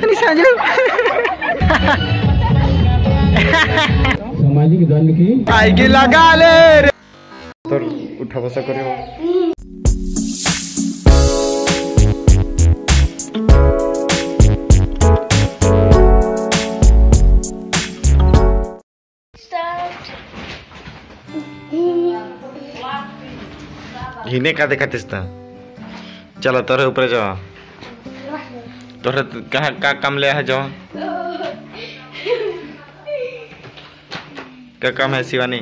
नहीं समझ सामाजिक दंड की आएगी लगा ले तो उठा बसा करियो। हिने का देखा तिस्ता चलो तोरे ऊपर जाओ तोरे कहाँ का काम ले है जाओ क्या काम है शिवानी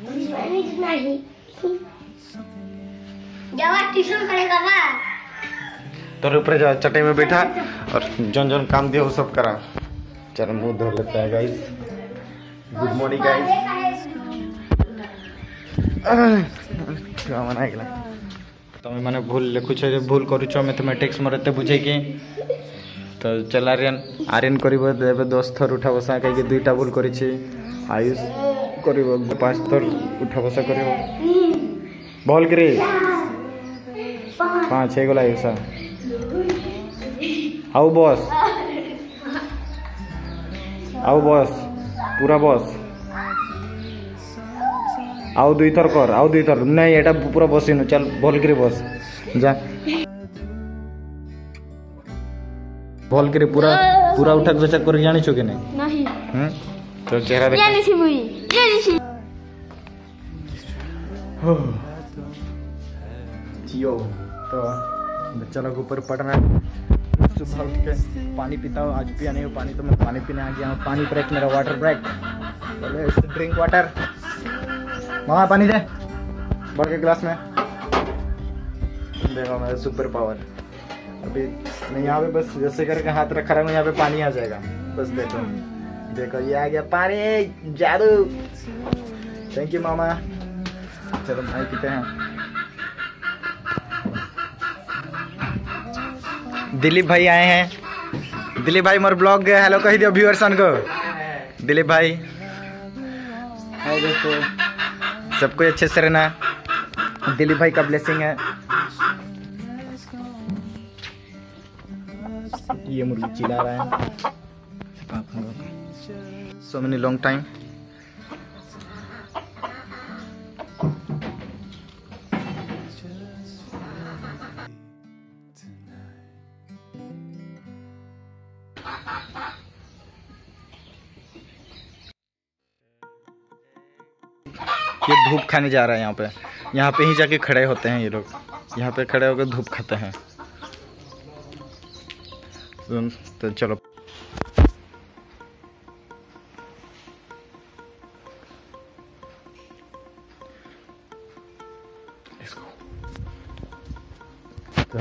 ट्यूशन करेगा ना तोरे ऊपर जाओ चटाई में बैठा और जौन जौन काम दिया वो सब करा। चलो मुंह धो लेता है गाइस। Good morning guys. क्या मना गला तमें मैंने भूल लिखुछ भूल करुछ मैथमेटिक्स मोर एत बुझे कि तो चल आर्यन कर दस थर उठा बसा कहीं दुईटा भूल कर आयुष कर 5 थर उठा बसा कर भल कि 5 हो गला आयुषा आउ बस पूरा बस आउ 2 थर कर आउ 2 थर नहीं एटा पूरा बसिनु चल भल कर बस जा भल कर पूरा उठा बचा कर जानी छो कि नहीं तो चेहरा देख जानी सी मुई जानी सी जियो तो बच्चा लोग ऊपर पढ़ रहा है। सुबह उठ के पानी पीता हूँ। आज पिया नहीं हूँ पानी तो मैं पानी पीने आ गया हूँ। पानी ब्रेक मेरा वाटर ब्रेक ड्रिंक वाटर मामा पानी दे भर के गिलास में। देखो मेरा सुपर पावर अभी मैं यहाँ पे बस जैसे करके हाथ रखा रहा हूँ यहाँ पे पानी आ जाएगा बस देखो ये आ गया पानी जादू। थैंक यू मामा। चलो भाई पीते हैं। दिलीप भाई आए हैं। दिलीप भाई मोर ब्लॉग हेलो कही दियो व्यूअर्सन को। दिलीप भाई हाय दोस्तों सबको अच्छे से रहना। दिलीप भाई का ब्लेसिंग है। ये मुर्गी चिल्ला रहा है। So many long time. ये धूप खाने जा रहा है यहाँ पे ही जाके खड़े होते हैं ये लोग। यहाँ पे खड़े होकर धूप खाते हैं। तो चलो तो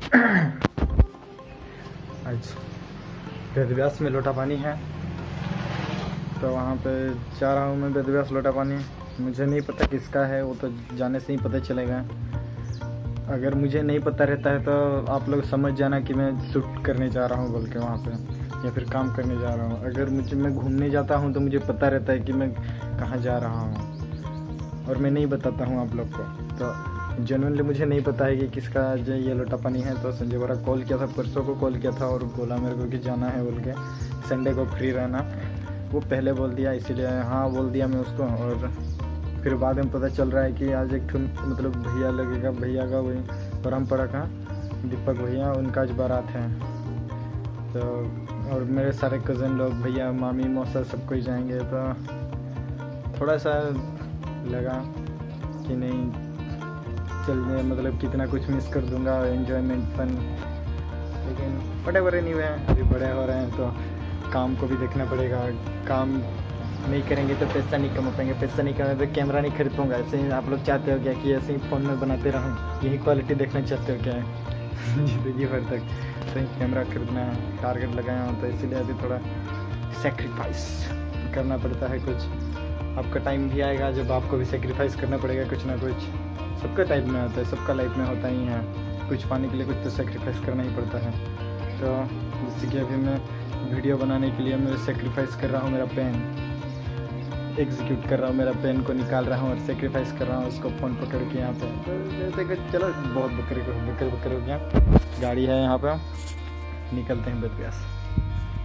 आज वेदव्यास में लोटा पानी है तो वहाँ पे जा रहा हूँ मैं। वेदव्यास लोटा पानी मुझे नहीं पता किसका है वो तो जाने से ही पता चलेगा। अगर मुझे नहीं पता रहता है तो आप लोग समझ जाना कि मैं शूट करने जा रहा हूँ बोल के वहाँ पे या फिर काम करने जा रहा हूँ। अगर मैं घूमने जाता हूँ तो मुझे पता रहता है कि मैं कहाँ जा रहा हूँ और मैं नहीं बताता हूँ आप लोग को। तो जेन्युइनली मुझे नहीं पता है कि किसका जो ये लोटा पानी है। तो संजय बोरा कॉल किया था, परसों को कॉल किया था और बोला मेरे को कि जाना है बोल के, संडे को फ्री रहना। वो पहले बोल दिया इसीलिए हाँ बोल दिया मैं उसको। और फिर बाद में पता चल रहा है कि आज एक मतलब भैया लगेगा, भैया का वही परमपरा का दीपक भैया, उनका आज बारात है। तो और मेरे सारे कज़न लोग भैया मामी मौसा सब कोई जाएंगे। तो थोड़ा सा लगा कि नहीं चलने मतलब कितना कुछ मिस कर दूंगा एंजॉयमेंट फन। लेकिन व्हाटएवर एनीवे अभी बड़े हो रहे हैं तो काम को भी देखना पड़ेगा। काम नहीं करेंगे तो पैसा नहीं कमा पाएंगे, पैसा नहीं कमाएंगे तो कैमरा नहीं खरीद पाऊंगा। ऐसे ही आप लोग चाहते हो क्या कि ऐसे ही फ़ोन में बनाते रहूँ, यही क्वालिटी देखना चाहते हो क्या ज़िंदगी भर तक? तो कैमरा खरीदना टारगेट लगाया हूँ तो इसीलिए अभी थोड़ा सेक्रीफाइस करना पड़ता है कुछ। आपका टाइम भी आएगा जब आपको भी सेक्रीफाइस करना पड़ेगा कुछ ना कुछ। सबका टाइप में होता है, सबका लाइफ में होता ही है। कुछ पाने के लिए कुछ तो सेक्रीफाइस करना ही पड़ता है। तो जैसे कि अभी मैं वीडियो बनाने के लिए मैं सेक्रीफाइस कर रहा हूँ, मेरा पेन एग्जीक्यूट कर रहा हूँ, मेरा पेन को निकाल रहा हूँ और सेक्रीफाइस कर रहा हूँ उसको फ़ोन पकड़ के यहाँ पे। तो जैसे कि चलो बहुत बकर हो गया। गाड़ी है यहाँ पे, निकलते हैं वेदव्यास।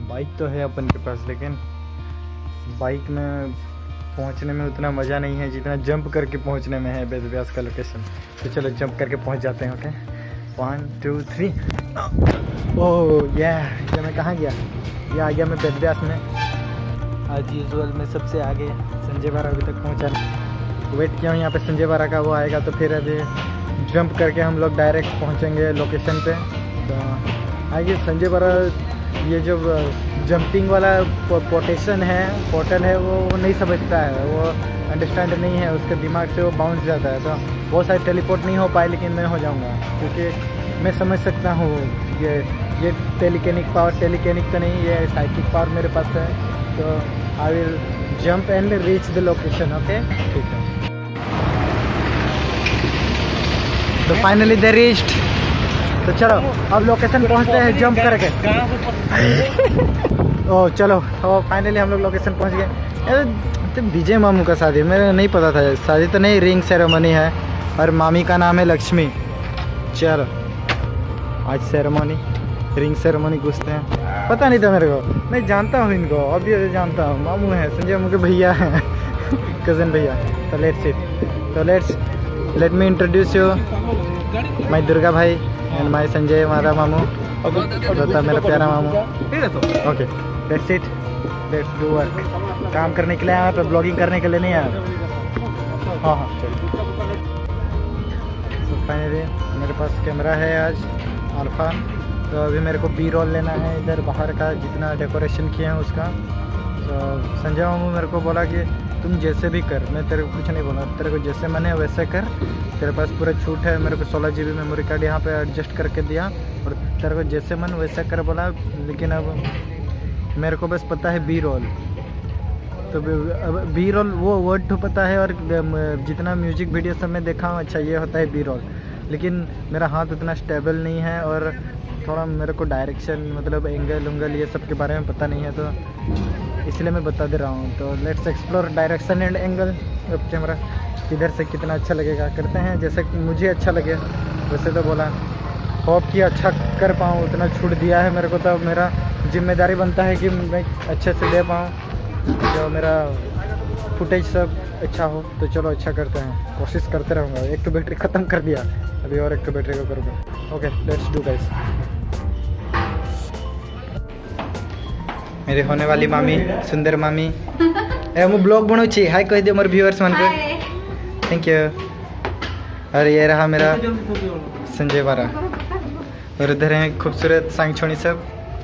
बाइक तो है अपन के पास, लेकिन बाइक में पहुंचने में उतना मज़ा नहीं है जितना जंप करके पहुंचने में है वेदव्यास का लोकेशन। तो चलो जंप करके पहुंच जाते हैं। ओके 1 2 3। ओह ये मैं कहाँ गया? ये आ गया मैं वेदव्यास में। आज यूजुअल में सबसे आगे संजय बारा अभी तक पहुँचा नहीं। वेट किया हूँ यहाँ पे संजय बारा का, वो आएगा तो फिर अभी जंप करके हम लोग डायरेक्ट पहुँचेंगे लोकेशन पे। तो आइए संजय बारा ये जो जंपिंग वाला पोर्टल है वो नहीं समझता है, वो अंडरस्टैंड नहीं है, उसके दिमाग से वो बाउंस जाता है। तो बहुत सारे टेलीपोर्ट नहीं हो पाए, लेकिन मैं हो जाऊंगा क्योंकि मैं समझ सकता हूँ ये टेलीकेनिक तो नहीं, ये साइकिक पावर मेरे पास है। तो I will jump and reach the location. Okay ठीक है। तो फाइनली दे रीच्ड। तो चलो अब लोकेशन पहुंचते हैं जंप करके। ओह चलो फाइनली हम लोग लोकेशन पहुंच गए। तो विजय मामू का शादी, मेरे नहीं पता था। शादी तो नहीं, रिंग सेरेमनी है और मामी का नाम है लक्ष्मी। चलो आज सेरेमनी, रिंग सेरेमनी घुसते हैं। पता नहीं था मेरे को, मैं जानता हूँ इनको, अब ये जानता हूँ। मामू है, संजय मामू के भैया हैं, कज़न भैया। तो let me introduce you my Durga भाई एंड माय संजय मारा मामू, बता मेरा प्यारा मामू। Okay let's it, let's do work. काम करने के लिए आया, तो ब्लॉगिंग करने के लिए नहीं आया। हाँ चलो। फाइनली मेरे पास कैमरा है आज अल्फा। तो अभी मेरे को बी रोल लेना है इधर बाहर का, जितना डेकोरेशन किए हैं उसका। तो संजय मामू मेरे को बोला कि तुम जैसे भी कर, मैं तेरे को कुछ नहीं बोला, तेरे को जैसे मन है वैसे कर, तेरे पास पूरा छूट है। मेरे को 16 GB मेमोरी कार्ड यहाँ पे एडजस्ट करके दिया और तेरे को जैसे मन वैसे कर बोला। लेकिन अब मेरे को बस पता है बी रोल, तो अब बी रोल वो वर्ड तो पता है, और जितना म्यूजिक वीडियो सब में देखा हूँ अच्छा ये होता है बी रोल। लेकिन मेरा हाथ उतना स्टेबल नहीं है और थोड़ा मेरे को डायरेक्शन मतलब एंगल ये सब के बारे में पता नहीं है, तो इसलिए मैं बता दे रहा हूँ। तो let's explore direction and angle. अब कैमरा किधर से कितना अच्छा लगेगा करते हैं, जैसे मुझे अच्छा लगे वैसे। तो बोला होप कि अच्छा कर पाऊँ, उतना छूट दिया है मेरे को, तो मेरा जिम्मेदारी बनता है कि मैं अच्छे से दे पाऊँ, जो मेरा फुटेज सब अच्छा हो। तो चलो अच्छा करते हैं, कोशिश करते रहूँगा। एक तो बैटरी ख़त्म कर दिया, अभी और एक तो बैटरी को करूँगा। Okay let's do guys. मेरे होने वाली मामी, सुंदर मामी। मु ब्लॉग बनाऊँ, हाय कह दियो मोर व्यूअर्स मन को। Thank you. और ये रहा मेरा संजय बारा, और इधर हैं खूबसूरत सांग छोनी सब।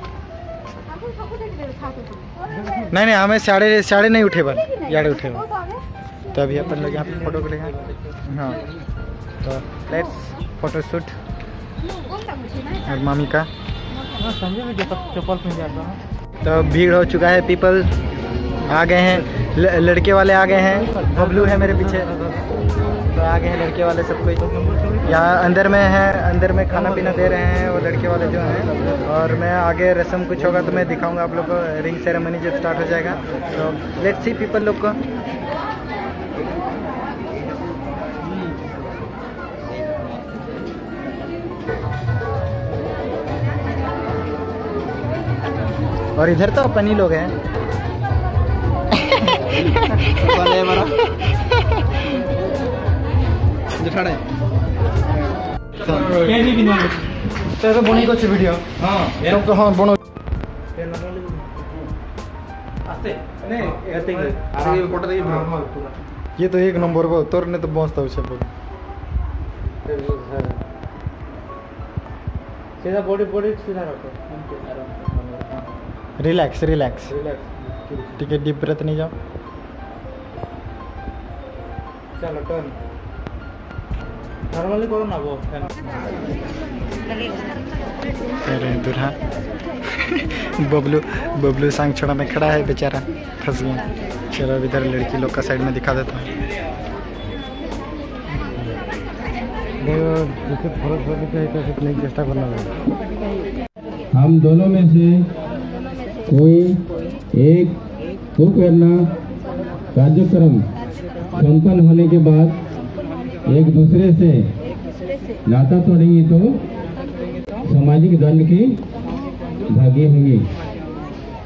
नहीं हमें साढ़े नहीं उठे बन, याड़े उठे बन। तो अभी अपन लोग यहाँ पे फोटो के लिए। हाँ तो लेट्स फोटो शूट। और मामी का चप्पल पहन जाता। तो भीड़ हो चुका है, पीपल आ गए हैं, लड़के वाले आ गए हैं। बबलू है मेरे पीछे, तो आ गए हैं लड़के वाले सब कोई। यहाँ अंदर में है, अंदर में खाना पीना दे रहे हैं वो लड़के वाले जो हैं। और मैं आगे रस्म कुछ होगा तो मैं दिखाऊंगा आप लोग को, रिंग सेरेमनी जब स्टार्ट हो जाएगा। तो लेट्स सी पीपल लोग को। और इधर तो अपन ही लोग हैं। तो बनी को वीडियो। हाँ तो हाँ बनो। ये तो एक नंबर को तोर ने तो पहुंचता है सब। सीधा बॉडी सीधा रखो। रिलैक्स ठीक है, डीप ब्रेथ नहीं जाओ। चलो टर्न नॉर्मली करो ना वो। अरे दूल्हा बबलू सांग छोड़ा में खड़ा है, बेचारा फंस गया। चलो अब इधर लड़की लोग का साइड में दिखा देता हूँ। नहीं चेष्टा करना पड़ेगा। हम दोनों में से कोई एक को करना कार्यक्रम संपन्न होने के बाद एक दूसरे से नाता तोड़ेंगे तो सामाजिक दंड की भागी होंगी।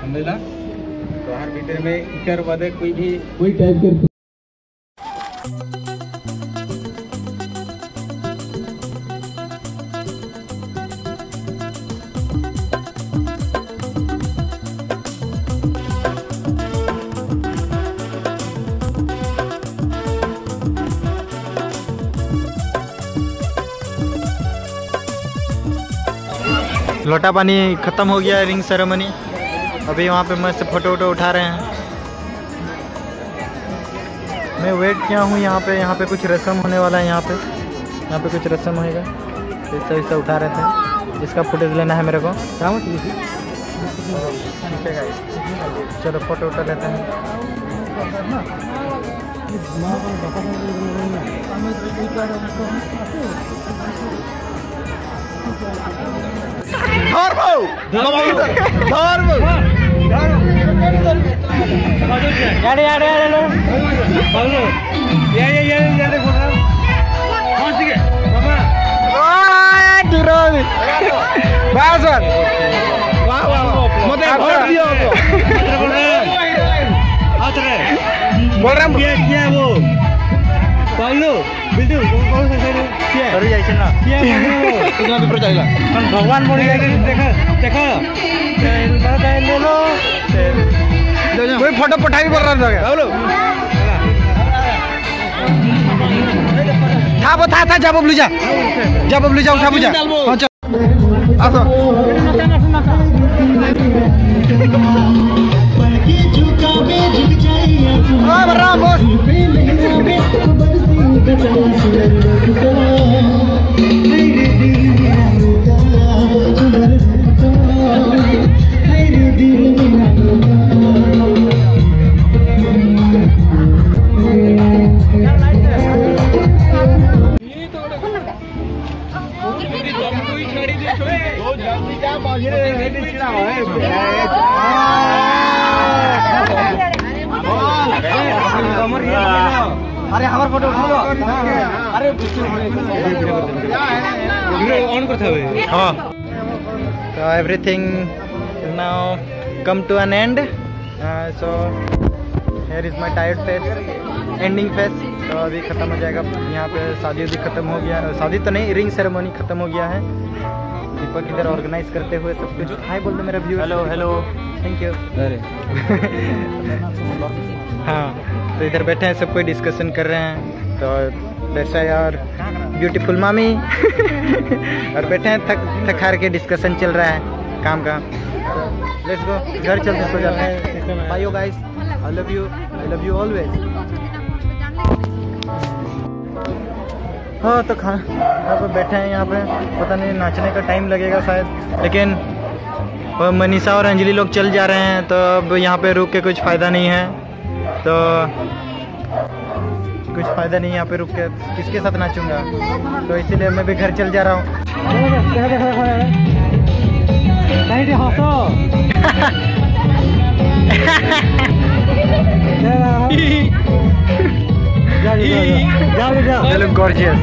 समझला तो हर भीतर में इकर बदे कोई टाइप के लोटा पानी ख़त्म हो गया, रिंग सेरेमनी। अभी वहाँ पे मस्त फ़ोटो वोटो उठा रहे हैं। मैं वेट किया हूँ यहाँ पे कुछ रस्म होने वाला है। यहाँ पे कुछ रस्म होएगा, ऐसा वैसा उठा रहे थे। इसका फुटेज लेना है मेरे को। चलो फोटो उठा लेते हैं। भगवान बोल कोई फोटो पठा भी बोल रहा था जा बबलू जा उठा बुझा अरे हमारे फोटो उठा लो। अरे ऑन करते हुए हाँ। तो everything is now come to an end. So here is my tired face, ending face. तो अभी ख़त्म हो जाएगा। यहाँ पे शादी भी ख़त्म हो गया, शादी तो नहीं, रिंग सेरेमनी ख़त्म हो गया है। दीपक इधर ऑर्गेनाइज करते हुए सब कुछ। हाय बोल दो मेरा व्यू। Hello thank you. हाँ तो इधर बैठे हैं, सब कोई डिस्कशन कर रहे हैं। तो वैसा यार ब्यूटीफुल मामी और बैठे हैं थक हार के डिस्कशन चल रहा है काम का। लेट्स गो, घर चलते सो जाते हैं। Bye you guys, I love you always. हाँ तो खाना पे बैठे हैं यहाँ पे। पता नहीं नाचने का टाइम लगेगा शायद, लेकिन मनीषा और अंजलि लोग चल जा रहे हैं। तो अब यहाँ पे रुक के कुछ फ़ायदा नहीं है। तो कुछ फ़ायदा नहीं यहाँ पे रुक के, किसके साथ नाचूंगा। तो इसीलिए मैं भी घर चल जा रहा हूँ। गॉर्जियस।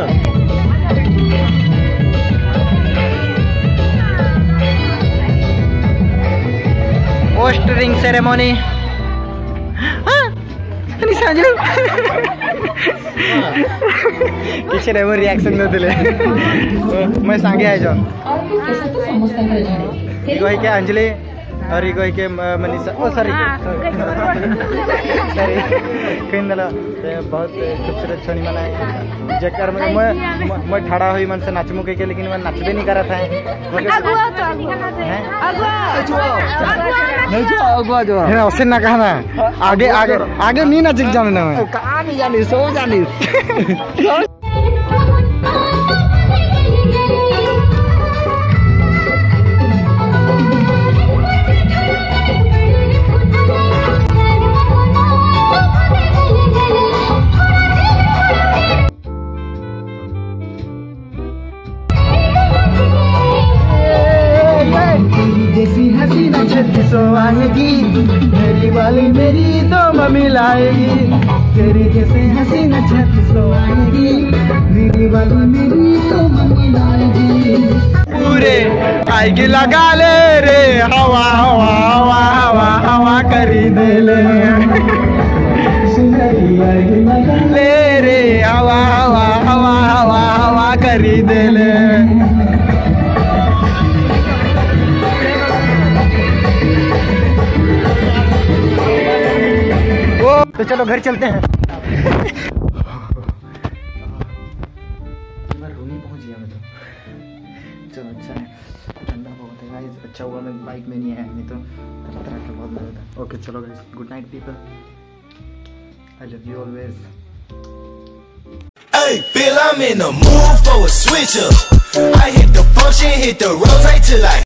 पोस्ट रिंग सेरेमनी किसी ने वो रिएक्शन न दिले। मैं सांगे आए जाऊँ क्या अंजलि और के मनीषा। ओ सॉरी कहीं बहुत खूबसूरत छोड़ी मना है। जेकर मैं ठाड़ा हुई मन से नाचमू के, लेकिन मैं नाचबे नहीं करा था। उससे ना कहना आगे आगे आगे नहीं नाच जाने ना मैं कहाँ नहीं जानी सो जानी। आएगी मेरी वाली मेरी तो मिलाएगी, तेरी जैसे हसीना छत्तीसो आएगी, मेरी वाली मेरी तो मिलाएगी। पूरे आएगी लगा ले रे हवा हवा हवा हवा हवा करी दे ले ले रे हवा हवा हवा हवा हवा करी दे ले। तो चलो घर चलते हैं। रूम ही पहुंच गया मैं तो। चलो अच्छा है, ठंडा बहुत है गाइस। अच्छा हुआ मैं बाइक में नहीं आया, नहीं तो तरह तरह का बहुत मजा था। ओके चलो guys, good night people, I love you always. Hey, Bill, I'm in the mood for a switch up. I hit the function, hit the roads right till I